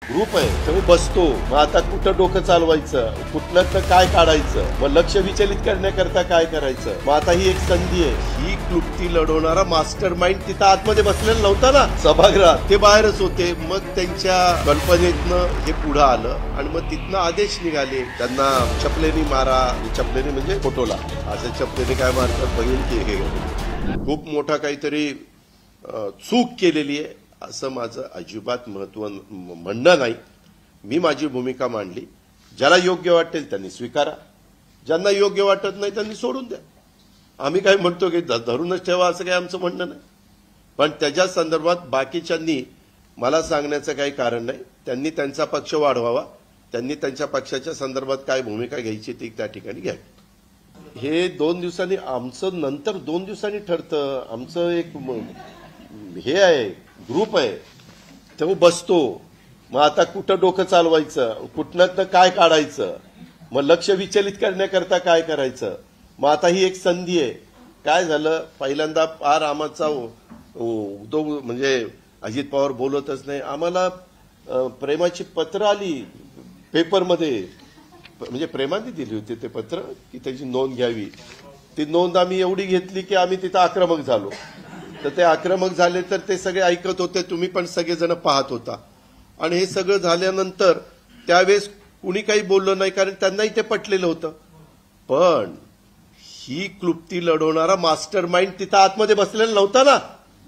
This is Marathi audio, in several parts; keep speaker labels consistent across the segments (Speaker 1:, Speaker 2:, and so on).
Speaker 1: ग्रुप आहे तो बसतो, मग आता कुठं डोकं चालवायचं, कुठलं काय काढायचं, मग लक्ष विचलित करण्याकरता काय करायचं. मग आता ही एक संधी आहे. ही क्लुप्ती लढवणारा मास्टर माइंड तिथं आतमध्ये बसलेला नव्हता ना सभागृहात, ते बाहेरच होते. मग त्यांच्या कल्पनेतनं हे पुढं आलं आणि मग तिथनं आदेश निघाले, त्यांना चपलेनी मारा. चपलेनी म्हणजे फोटोला, असं चपलेनी काय मारतात बघेल की हे खूप मोठा काहीतरी चूक केलेली आहे असं माझं अजिबात म्हणणं नाही. मी माझी भूमिका मांडली. ज्याला योग्य वाटेल त्यांनी स्वीकारा, ज्यांना योग्य वाटत नाही त्यांनी सोडून द्या. आम्ही काय म्हणतो की धरूनच ठेवा असं काही आमचं म्हणणं नाही. पण त्याच्या संदर्भात बाकीच्यांनी मला सांगण्याचं काही कारण नाही. त्यांनी त्यांचा पक्ष वाढवावा, त्यांनी त्यांच्या पक्षाच्या संदर्भात काय भूमिका घ्यायची ती त्या ठिकाणी घ्यावी. हे 2 दिवसांनी आमचं नंतर 2 दिवसांनी ठरतं. आमचं एक हे आहे, ग्रुप आहे तो बसतो. मग आता कुठं डोकं चालवायचं, कुठनं काय काढायचं, मग लक्ष विचलित करण्याकरता काय करायचं. मग आता ही एक संधी आहे. काय झालं, पहिल्यांदा फार आमचा उद्धव म्हणजे अजित पवार बोलतच नाही. आम्हाला प्रेमाची पत्र आली पेपरमध्ये, म्हणजे प्रेमाने दिली होती ते पत्र की त्याची नोंद घ्यावी. ती नोंद आम्ही एवढी घेतली की आम्ही तिथं आक्रमक झालो. तर ते आक्रमक झाले तर ते सगळे ऐकत होते, तुम्ही पण सगळेजण पाहत होता. आणि हे सगळं झाल्यानंतर त्यावेळेस कुणी काही बोललं नाही, कारण त्यांनाही ते पटलेलं होतं. पण ही क्लुप्ती लढवणारा मास्टर माइंड तिथं आतमध्ये बसलेला नव्हता ना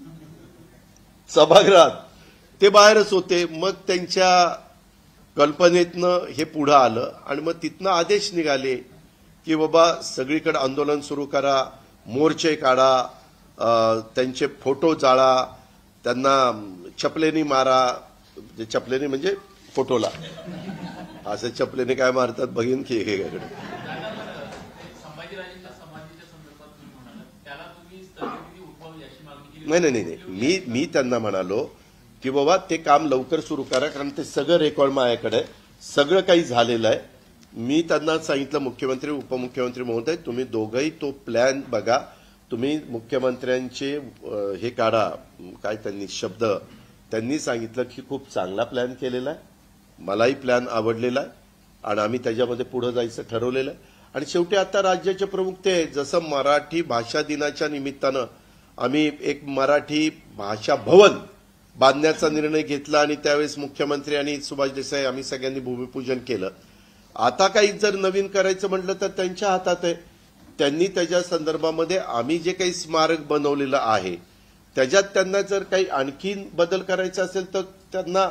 Speaker 1: सभागृहात, ते बाहेरच होते. मग त्यांच्या कल्पनेतनं हे पुढं आलं आणि मग तिथनं आदेश निघाले की बाबा सगळीकडे आंदोलन सुरू करा, मोर्चे काढा, त्यांचे फोटो जाळा, त्यांना चपलेनी मारा. चपलेनी म्हणजे फोटोला, असं चपलेनी काय मारतात बघीन की हे नाही. मी त्यांना म्हणालो की बाबा ते काम लवकर सुरू करा, कारण ते सगळं रेकॉर्ड माझ्याकडे, सगळं काही झालेलं आहे. मी त्यांना सांगितलं, मुख्यमंत्री उपमुख्यमंत्री महोदय तुम्ही दोघंही तो प्लॅन बघा, तुम्ही मुख्यमंत्र्यांचे हे काढा. काय त्यांनी शब्द त्यांनी सांगितलं की खूप चांगला प्लॅन केलेला आहे, मलाही प्लॅन आवडलेला आहे आणि आम्ही त्याच्यामध्ये पुढे जायचं ठरवलेलं आहे. आणि शेवटी आता राज्याचे प्रमुख ते, जसं मराठी भाषा दिनाच्या निमित्तानं आम्ही एक मराठी भाषा भवन बांधण्याचा निर्णय घेतला आणि त्यावेळेस मुख्यमंत्री आणि सुभाष देसाई आम्ही सगळ्यांनी भूमिपूजन केलं. आता काही जर नवीन करायचं म्हटलं तर त्यांच्या हातात आहे. त्यांनी त्याच्या संदर्भामध्ये आम्ही जे काही स्मारक बनवलेलं आहे त्याच्यात त्यांना जर काही आणखीन बदल करायचा असेल तर त्यांना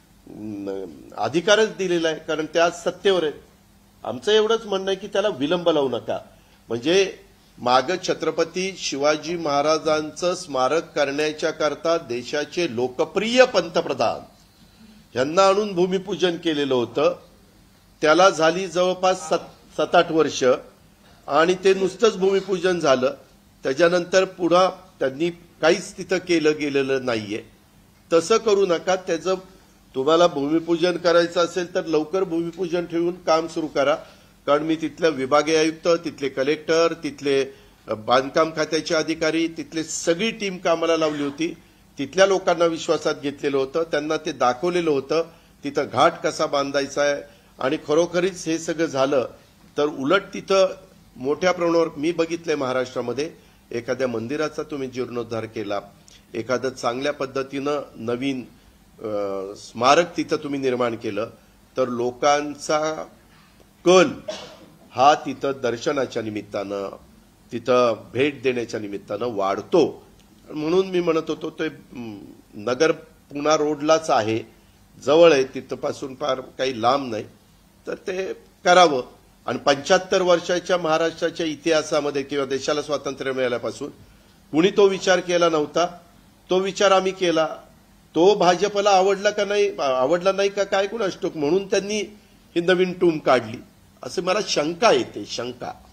Speaker 1: अधिकारच दिलेला आहे, कारण त्या सत्तेवर आहे. आमचं एवढंच म्हणणं आहे की त्याला विलंब लावू नका. म्हणजे मागं छत्रपती शिवाजी महाराजांचं स्मारक करण्याच्या करता देशाचे लोकप्रिय पंतप्रधान यांना आणून भूमिपूजन केलेलं होतं. त्याला झाली जवळपास 7-8 वर्ष आणि ते नुसतंच भूमिपूजन झालं. त्याच्यानंतर पुढं त्यांनी काहीच तिथं केलं गेलेलं नाहीये. तसं करू नका. त्याचं तुम्हाला भूमिपूजन करायचं असेल तर लवकर भूमिपूजन ठेवून काम सुरू करा. कारण मी तिथल्या विभागीय आयुक्त, तिथले कलेक्टर, तिथले बांधकाम खात्याचे अधिकारी, तिथले सगळी टीम कामाला लावली होती. तिथल्या लोकांना विश्वासात घेतलेलं होतं, त्यांना ते दाखवलेलं होतं तिथं घाट कसा बांधायचा आहे. आणि खरोखरीच हे सगळं झालं तर उलट तिथं मोठ्या प्रमाणावर मी बघितलंय महाराष्ट्रामध्ये, एखाद्या मंदिराचा तुम्ही जीर्णोद्धार केला, एखादं चांगल्या पद्धतीनं नवीन स्मारक तिथं तुम्ही निर्माण केलं तर लोकांचा कल हा तिथं दर्शनाच्या निमित्तानं, तिथं भेट देण्याच्या निमित्तानं वाढतो. म्हणून मी म्हणत होतो ते नगर पुणा रोडलाच आहे, जवळ आहे, तिथपासून फार काही लांब नाही, तर ते करावं. आणि 75 वर्षाच्या महाराष्ट्राच्या इतिहासामध्ये किंवा देशाला स्वातंत्र्य मिळाल्यापासून कुणी तो विचार केला नव्हता. तो विचार आम्ही केला. तो भाजपला आवडला नाही का काय कुणास ठाऊक, म्हणून त्यांनी ही नवीन टूम काढली असं मला शंका येते. शंका